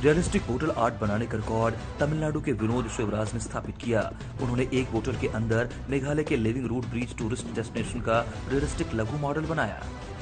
Realistic bottle art बनाने का record Tamil Nadu के विनोद शिवराज ने स्थापित किया। उन्होंने एक बोतल के अंदर मेघालय के living root bridge tourist destination का रियलिस्टिक लघु मॉडल बनाया।